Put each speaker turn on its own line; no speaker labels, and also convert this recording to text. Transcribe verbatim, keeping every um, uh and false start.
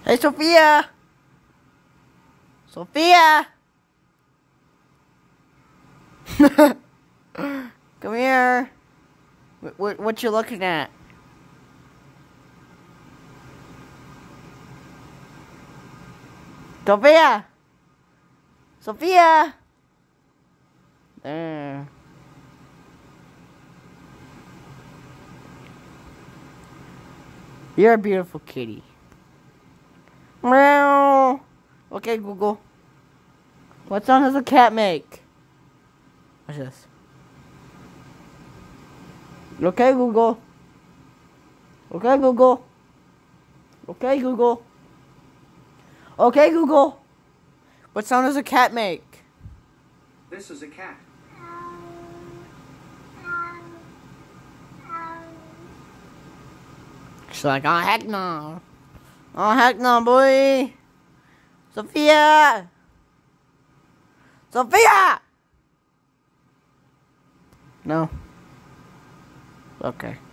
Hey, Sophia! Sophia! Come here. What, what, what you looking at? Sophia! Sophia! There. You're a beautiful kitty. Meow. Okay, Google. What sound does a cat make? What's this? Okay, Google. Okay, Google. Okay, Google. Okay, Google. What sound does a cat make?
This is a cat.
She's like, oh heck no. Oh heck no, boy. Sophia! Sophia! No. Okay.